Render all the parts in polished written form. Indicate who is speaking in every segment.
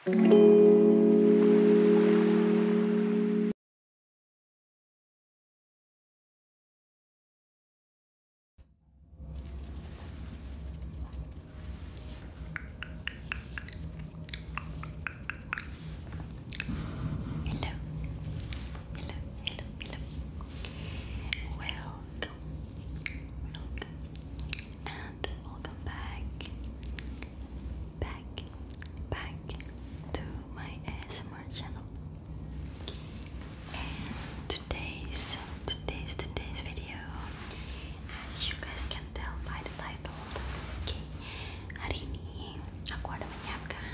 Speaker 1: Today's video, as you guys can tell by the title, okay, hari ini aku ada menyiapkan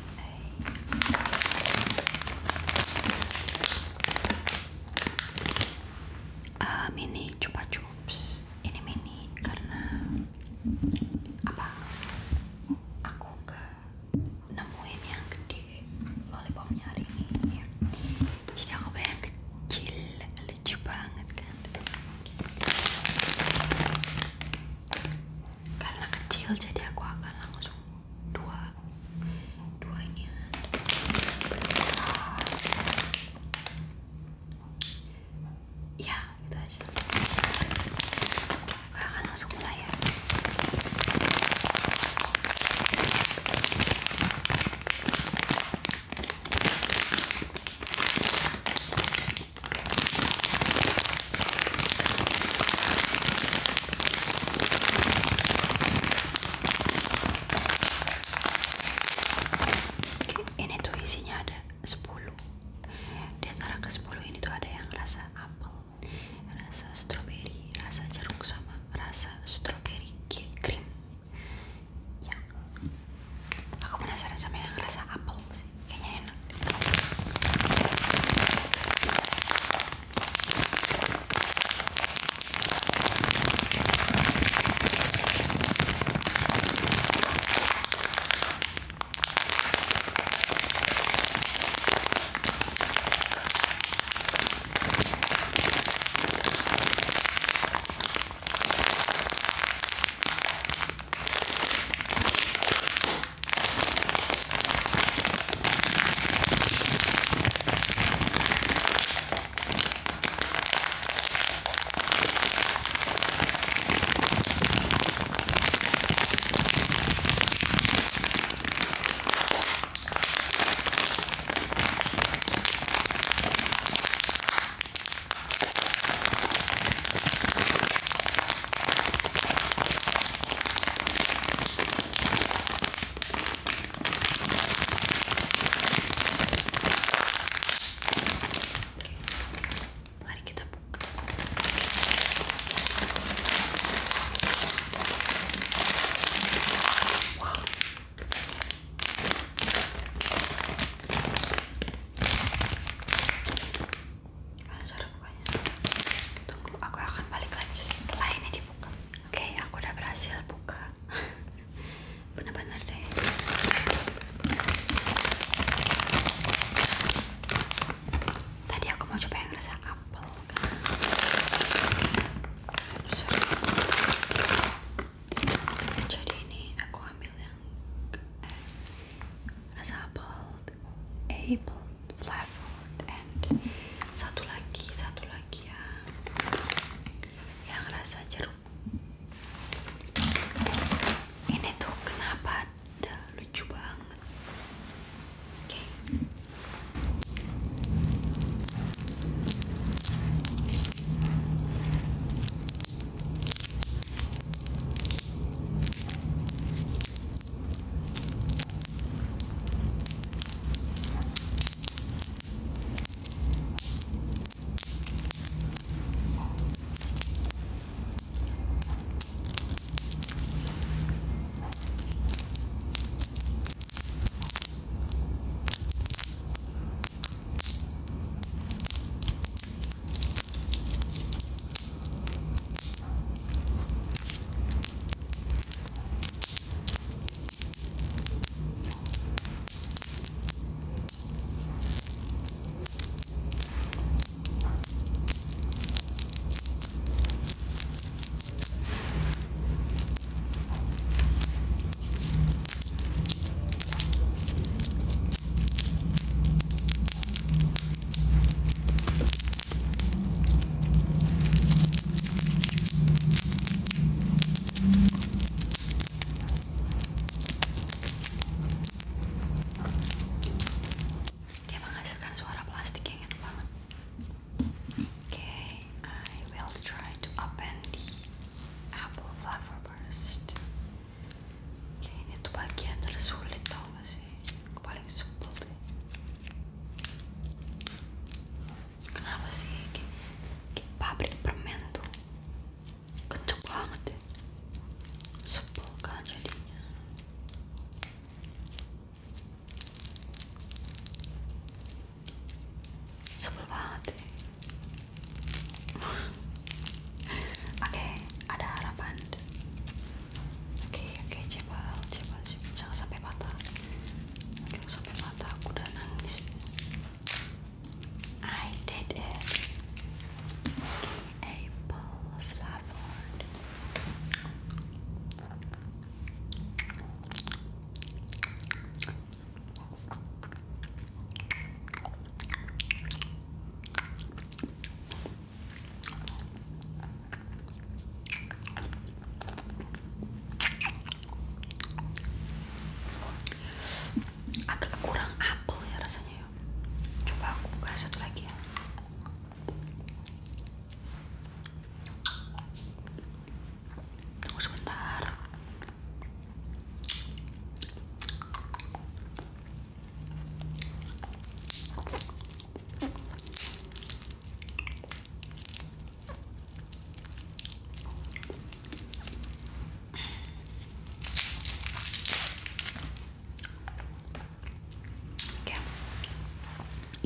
Speaker 1: mini chupa chups. Ini mini karena apa? Aku nggak nemuin yang gede lollipopnya hari ini, ya. Jadi aku beli yang kecil, lucu banget kan? Karena kecil jadi aku akan langsung dua ini. Ya, gitu aja. Aku akan langsung mulai ya. Ini tuh isinya ada 10. Di antara ke-10 ini tuh ada yang rasa apel, rasa strawberry, rasa jeruk, sama rasa strawberry cream. Ya, aku penasaran sama yang rasa apel sih, kayaknya enak. Mari kita buka. Wow. Gimana cara bukanya? Tunggu, aku akan balik lagi setelah ini dibuka. Oke, aku udah berhasil buka. Bener-bener deh. Tadi aku mau coba yang rasa apel kan. Sorry. Jadi ini aku ambil yang rasa apel flavored, and satu lagi ya yang rasa jeruk. Ini tuh kenapa ada lucu banget. Oke.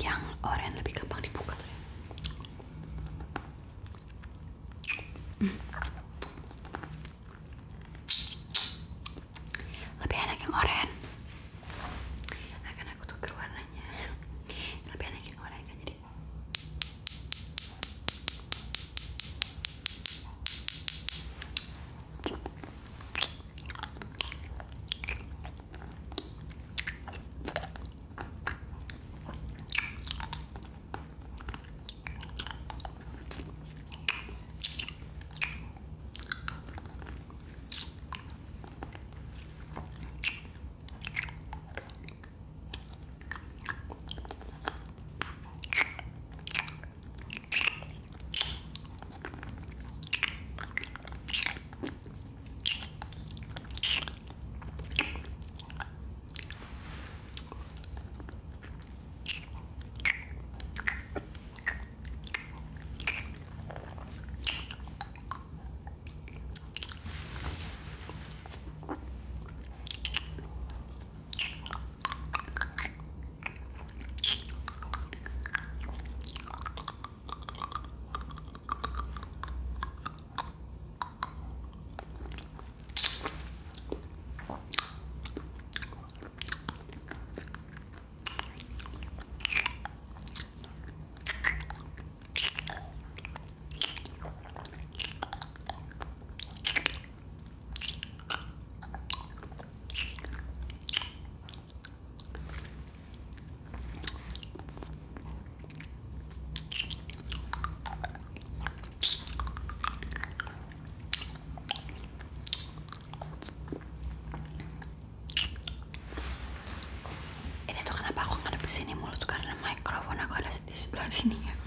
Speaker 1: Yang oranye lebih gampang dibuka tuh. Lebih enak yang oranye. Akan aku tuker warnanya. Lebih enak yang oranye kan jadi. Ini tuh kenapa aku ngadep sini mulut, karena mikrofon aku ada di sebelah sini ya.